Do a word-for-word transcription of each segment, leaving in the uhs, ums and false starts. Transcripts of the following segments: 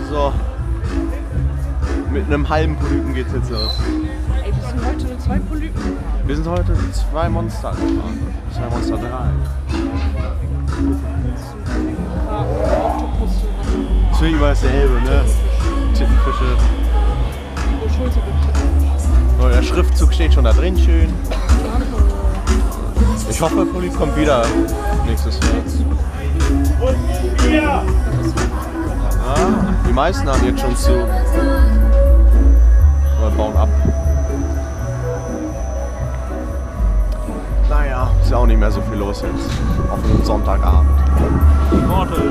So. Mit einem halben Polypen geht's jetzt los. Ey, wir sind heute nur zwei Polypen. Wir sind heute zwei Monster gefahren. Zwei Monster drei. Das ist immer dasselbe, ne? Tittenfische. So, der Schriftzug steht schon da drin, schön. Ich hoffe, Polyp kommt wieder nächstes Jahr. Und wir! Ja, die meisten haben jetzt schon zu. Oder bauen ab. Naja, ist ja auch nicht mehr so viel los jetzt. Auf einem Sonntagabend. Worte.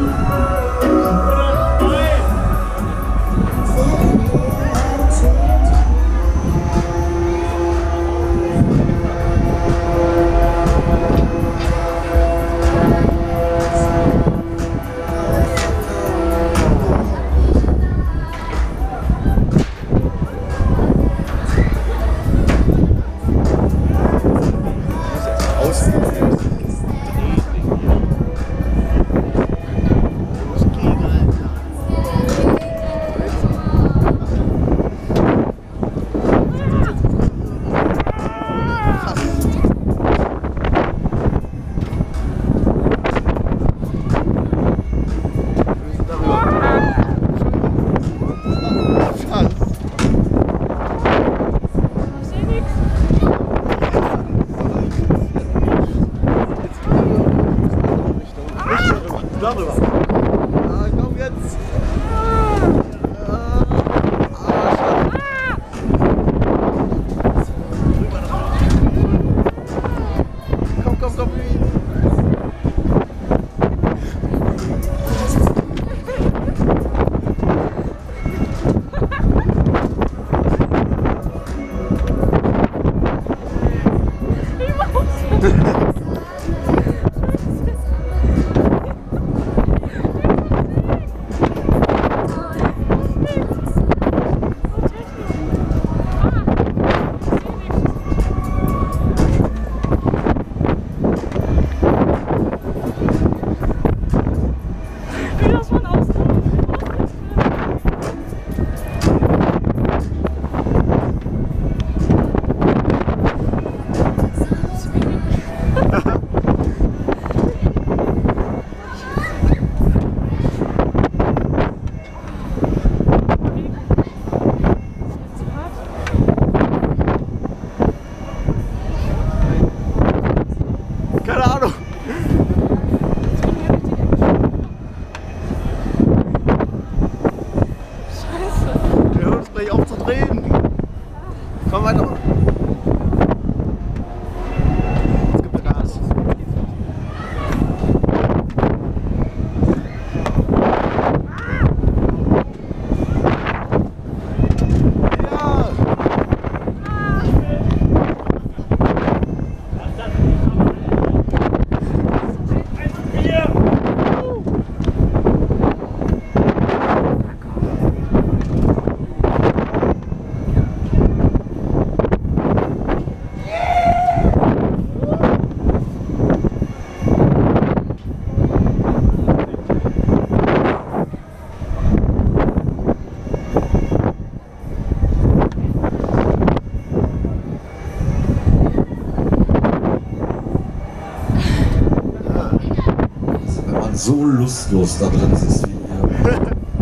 So lustlos da drin sitzt wie ihr.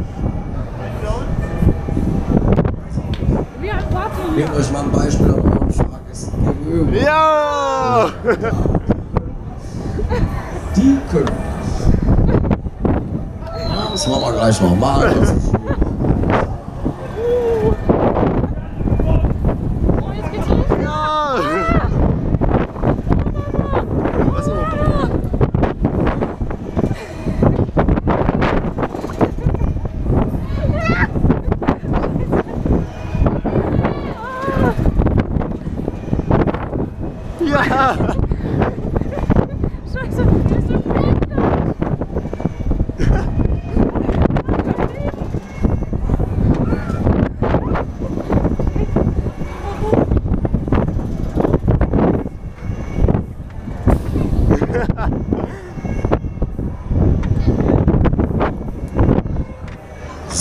Nehmt euch mal ein Beispiel an euren Fahrgästen gegenüber. Ja! Die können das. Ja, das machen wir gleich nochmal. Ja! Scheiße, der ist so klein.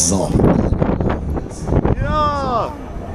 So. Ja!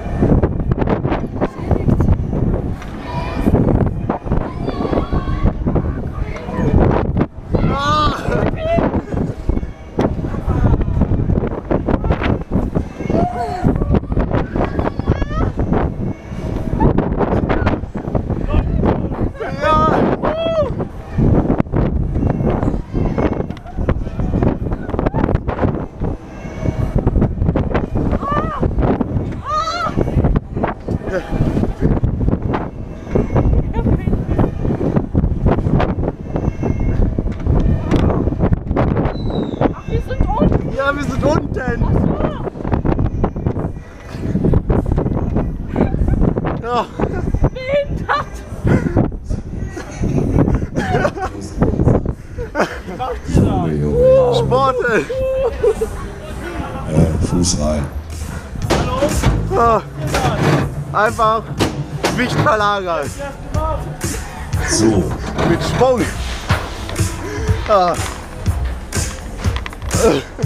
Ja, wir sind unten. Ja. Behindert! Sporteln. Äh, Fuß rein. Ja. Einfach Gewicht verlagern. So. Mit Schwung. Ja.